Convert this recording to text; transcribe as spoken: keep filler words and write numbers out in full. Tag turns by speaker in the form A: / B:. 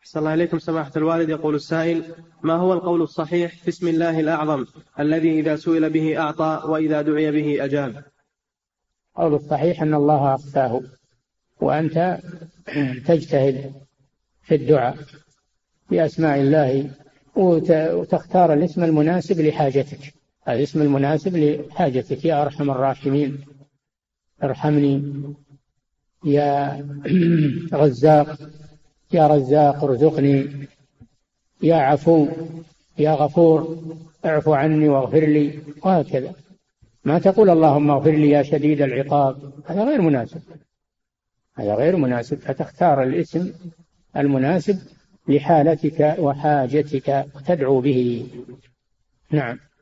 A: صلى الله عليكم سماحة الوالد. يقول السائل: ما هو القول الصحيح في اسم الله الأعظم الذي إذا سئل به أعطى وإذا دعي به أجاب؟
B: القول الصحيح أن الله أخفاه، وأنت تجتهد في الدعاء بأسماء الله وتختار الاسم المناسب لحاجتك، الاسم المناسب لحاجتك. يا أرحم الراحمين ارحمني، يا رزاق يا رزاق ارزقني، يا عفو يا غفور اعف عني واغفر لي، وهكذا. ما تقول اللهم اغفر لي يا شديد العقاب، هذا غير مناسب، هذا غير مناسب. فتختار الاسم المناسب لحالتك وحاجتك وتدعو به. نعم.